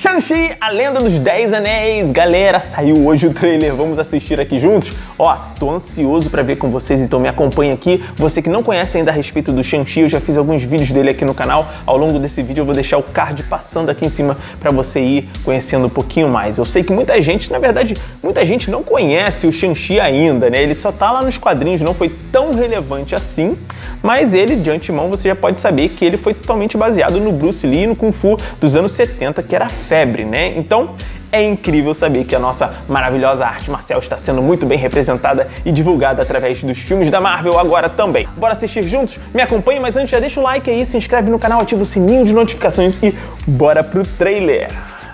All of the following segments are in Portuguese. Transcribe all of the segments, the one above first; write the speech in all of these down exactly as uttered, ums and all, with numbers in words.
Shang-Chi, a Lenda dos Dez Anéis. Galera, saiu hoje o trailer, vamos assistir aqui juntos? Ó, tô ansioso pra ver com vocês, então me acompanha aqui. Você que não conhece ainda a respeito do Shang-Chi, eu já fiz alguns vídeos dele aqui no canal. Ao longo desse vídeo eu vou deixar o card passando aqui em cima pra você ir conhecendo um pouquinho mais. Eu sei que muita gente, na verdade, muita gente não conhece o Shang-Chi ainda, né? Ele só tá lá nos quadrinhos, não foi tão relevante assim, mas ele, de antemão, você já pode saber que ele foi totalmente baseado no Bruce Lee e no Kung Fu dos anos setenta, que era febre, né? Então, é incrível saber que a nossa maravilhosa arte marcial está sendo muito bem representada e divulgada através dos filmes da Marvel agora também. Bora assistir juntos? Me acompanhe, mas antes já deixa o like aí, se inscreve no canal, ativa o sininho de notificações e bora pro trailer!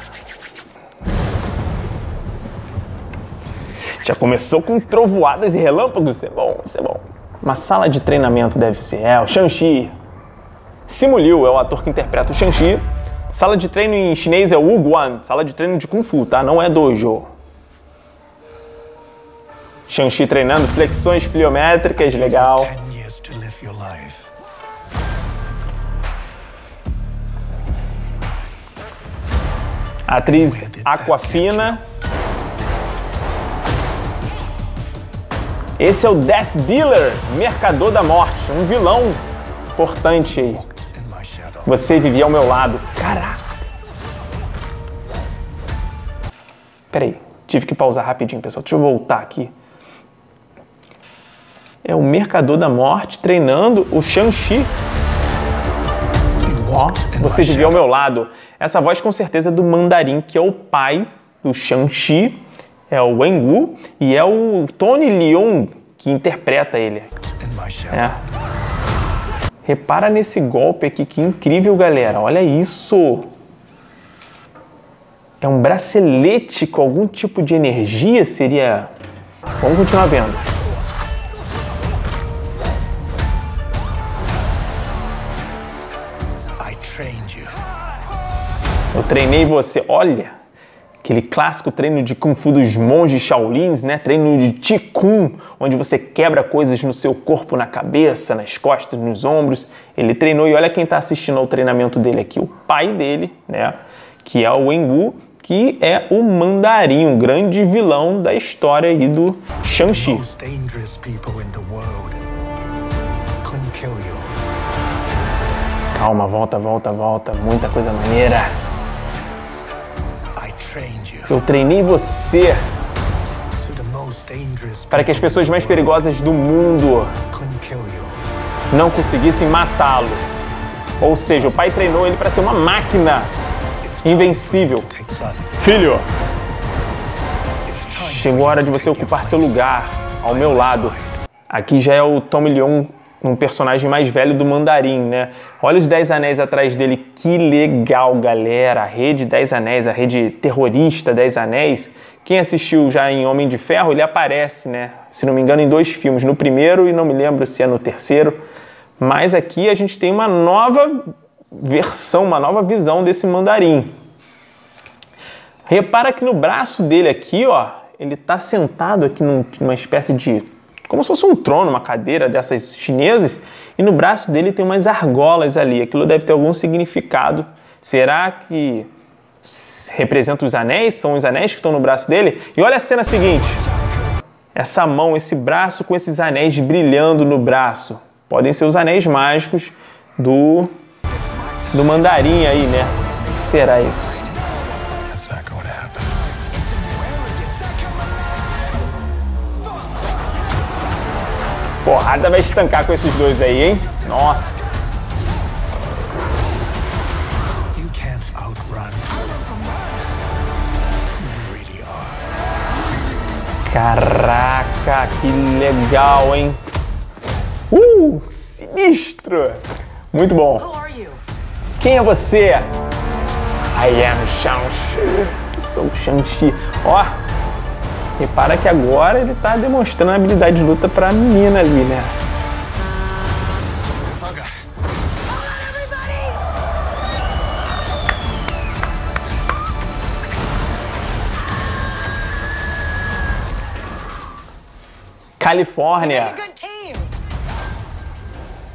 Já começou com trovoadas e relâmpagos, isso é bom, isso é bom. Uma sala de treinamento deve ser, é o Shang-Chi. Simu Liu é o ator que interpreta o Shang-Chi. Sala de treino em chinês é Wu Guan, sala de treino de Kung Fu, tá? Não é dojo. Shang-Chi treinando flexões pliométricas, legal. A atriz Awkwafina. Esse é o Death Dealer, Mercador da Morte, um vilão importante aí. Você vivia ao meu lado. Caraca! Peraí, tive que pausar rapidinho, pessoal. Deixa eu voltar aqui. É o Mercador da Morte treinando o Shang-Chi. Ó, você vivia ao meu lado. Essa voz com certeza é do Mandarim, que é o pai do Shang-Chi. É o Wenwu e é o Tony Leung que interpreta ele. É. Repara nesse golpe aqui, que incrível, galera. Olha isso. É um bracelete com algum tipo de energia, seria... Vamos continuar vendo. Eu treinei você. Olha. Aquele clássico treino de Kung Fu dos monges Shaolins, né? Treino de Qigong, onde você quebra coisas no seu corpo, na cabeça, nas costas, nos ombros. Ele treinou e olha quem está assistindo ao treinamento dele aqui. O pai dele, né? Que é o Wenwu, que é o Mandarim, um grande vilão da história aí do Shang-Chi. Calma, volta, volta, volta. Muita coisa maneira. Eu treinei você para que as pessoas mais perigosas do mundo não conseguissem matá-lo. Ou seja, o pai treinou ele para ser uma máquina invencível. Filho, chegou a hora de você ocupar seu lugar ao meu lado. Aqui já é o Tony Leung, um personagem mais velho do Mandarim, né? Olha os Dez Anéis atrás dele, que legal, galera! A rede Dez Anéis, a rede terrorista Dez Anéis. Quem assistiu já em Homem de Ferro, ele aparece, né? Se não me engano, em dois filmes. No primeiro e não me lembro se é no terceiro. Mas aqui a gente tem uma nova versão, uma nova visão desse Mandarim. Repara que no braço dele aqui, ó, ele tá sentado aqui num, numa espécie de... como se fosse um trono, uma cadeira dessas chinesas, e no braço dele tem umas argolas ali. Aquilo deve ter algum significado. Será que representa os anéis? São os anéis que estão no braço dele? E olha a cena seguinte. Essa mão, esse braço com esses anéis brilhando no braço. Podem ser os anéis mágicos do, do Mandarim aí, né? O que será isso? Porrada vai estancar com esses dois aí, hein? Nossa! Caraca, que legal, hein? Uh, sinistro! Muito bom. Quem é você? I am Shang-Chi. Sou Shang-Chi. Ó! Repara que agora ele tá demonstrando a habilidade de luta pra menina ali, né? Califórnia.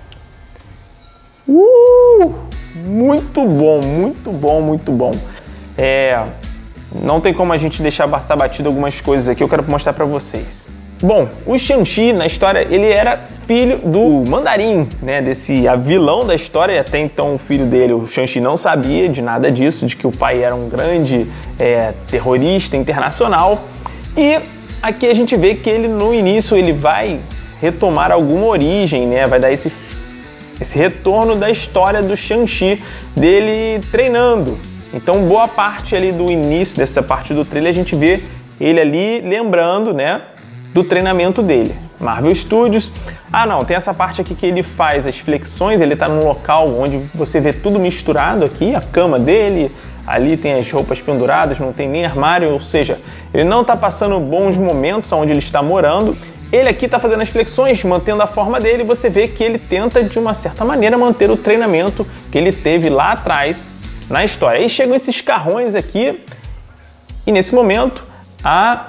Uh! Muito bom, muito bom, muito bom. é, não tem como a gente deixar passar batido algumas coisas aqui, eu quero mostrar pra vocês. Bom, o Shang-Chi, na história, ele era filho do Mandarim, né, desse a vilão da história, e até então o filho dele, o Shang-Chi, não sabia de nada disso, de que o pai era um grande é, terrorista internacional. E aqui a gente vê que ele, no início, ele vai retomar alguma origem, né, vai dar esse, esse retorno da história do Shang-Chi, dele treinando. Então, boa parte ali do início dessa parte do trailer, a gente vê ele ali lembrando, né, do treinamento dele. Marvel Studios. Ah, não, tem essa parte aqui que ele faz as flexões, ele tá num local onde você vê tudo misturado aqui, a cama dele, ali tem as roupas penduradas, não tem nem armário, ou seja, ele não tá passando bons momentos onde ele está morando. Ele aqui tá fazendo as flexões, mantendo a forma dele, e você vê que ele tenta, de uma certa maneira, manter o treinamento que ele teve lá atrás na história. Aí chegam esses carrões aqui, e nesse momento, a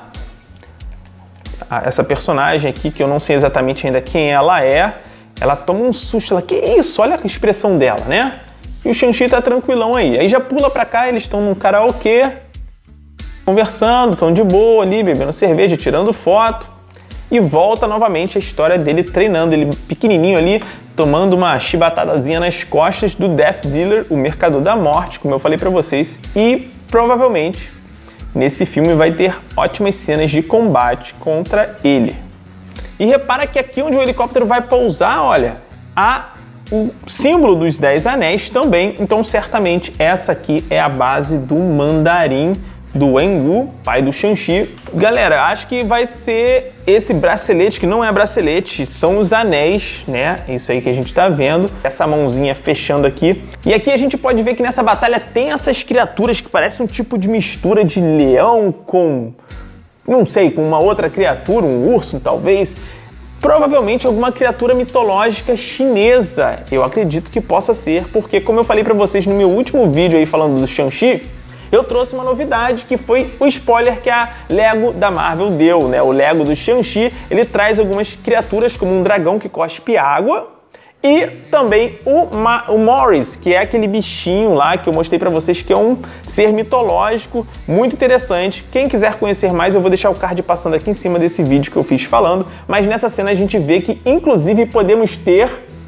essa personagem aqui, que eu não sei exatamente ainda quem ela é, ela toma um susto, ela, que isso? Olha a expressão dela, né? E o Shang-Chi tá tranquilão aí. Aí já pula pra cá, eles estão num karaokê, conversando, estão de boa ali, bebendo cerveja, tirando foto, e volta novamente a história dele treinando, ele pequenininho ali, tomando uma chibatadazinha nas costas do Death Dealer, o Mercador da Morte, como eu falei pra vocês, e provavelmente nesse filme vai ter ótimas cenas de combate contra ele. E repara que aqui onde o helicóptero vai pousar, olha, há o símbolo dos Dez Anéis também. Então certamente essa aqui é a base do Mandarim, do Wenwu, pai do Shang-Chi. Galera, acho que vai ser esse bracelete, que não é bracelete, são os anéis, né? Isso aí que a gente tá vendo. Essa mãozinha fechando aqui. E aqui a gente pode ver que nessa batalha tem essas criaturas que parecem um tipo de mistura de leão com, não sei, com uma outra criatura, um urso talvez. Provavelmente alguma criatura mitológica chinesa. Eu acredito que possa ser, porque como eu falei pra vocês no meu último vídeo aí falando do Shang-Chi, eu trouxe uma novidade que foi o spoiler que a Lego da Marvel deu, né? O Lego do Shang-Chi, ele traz algumas criaturas como um dragão que cospe água e também o, Ma o Morris, que é aquele bichinho lá que eu mostrei pra vocês, que é um ser mitológico muito interessante. Quem quiser conhecer mais, eu vou deixar o card passando aqui em cima desse vídeo que eu fiz falando, mas nessa cena a gente vê que inclusive podemos ter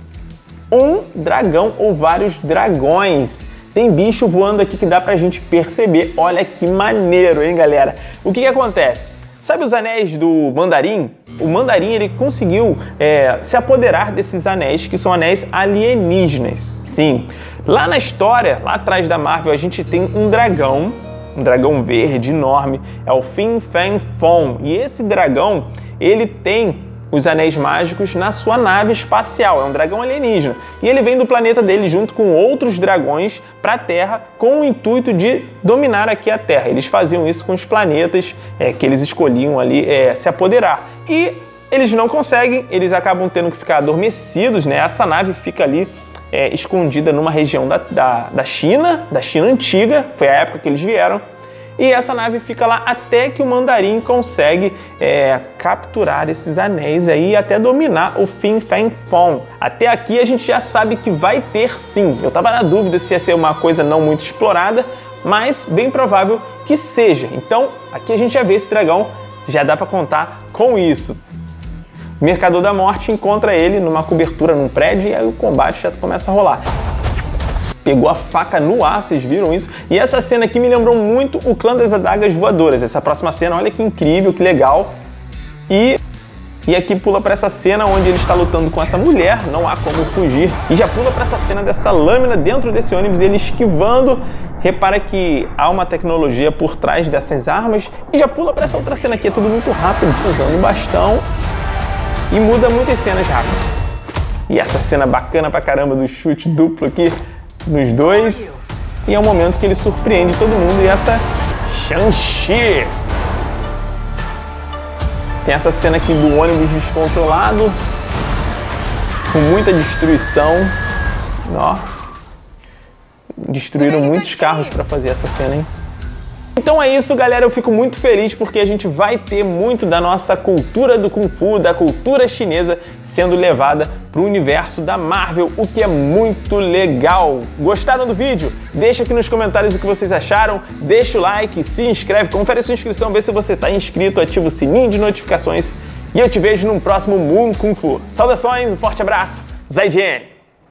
um dragão ou vários dragões. Tem bicho voando aqui que dá pra gente perceber. Olha que maneiro, hein, galera? O que que acontece? Sabe os anéis do Mandarim? O Mandarim, ele conseguiu é, se apoderar desses anéis, que são anéis alienígenas. Sim. Lá na história, lá atrás da Marvel, a gente tem um dragão, um dragão verde enorme, é o Fin Fang Foom. E esse dragão, ele tem os anéis mágicos na sua nave espacial, é um dragão alienígena. E ele vem do planeta dele junto com outros dragões para a Terra com o intuito de dominar aqui a Terra. Eles faziam isso com os planetas é, que eles escolhiam ali é, se apoderar. E eles não conseguem, eles acabam tendo que ficar adormecidos, né? Essa nave fica ali é, escondida numa região da, da, da China, da China antiga, foi a época que eles vieram. E essa nave fica lá até que o Mandarim consegue é, capturar esses anéis aí e até dominar o Fin Fang Foom. Até aqui a gente já sabe que vai ter sim. Eu tava na dúvida se ia ser uma coisa não muito explorada, mas bem provável que seja. Então aqui a gente já vê esse dragão, já dá para contar com isso. O Mercador da Morte encontra ele numa cobertura num prédio e aí o combate já começa a rolar. Pegou a faca no ar, vocês viram isso? E essa cena aqui me lembrou muito o Clã das Adagas Voadoras. Essa próxima cena, olha que incrível, que legal. E, e aqui pula para essa cena onde ele está lutando com essa mulher, não há como fugir. E já pula para essa cena dessa lâmina dentro desse ônibus, ele esquivando. Repara que há uma tecnologia por trás dessas armas. E já pula para essa outra cena aqui, é tudo muito rápido, usando o bastão. E muda muitas cenas rápidas. E essa cena bacana pra caramba do chute duplo aqui nos dois, e é um momento que ele surpreende todo mundo. E essa Shang-Chi tem essa cena aqui do ônibus descontrolado, com muita destruição. Ó, destruíram muitos carros para fazer essa cena, hein? Então é isso, galera, eu fico muito feliz porque a gente vai ter muito da nossa cultura do Kung Fu, da cultura chinesa, sendo levada para o universo da Marvel, o que é muito legal. Gostaram do vídeo? Deixa aqui nos comentários o que vocês acharam, deixa o like, se inscreve, confere sua inscrição, vê se você está inscrito, ativa o sininho de notificações e eu te vejo no próximo Moon Kung Fu. Saudações, um forte abraço, Zaijian!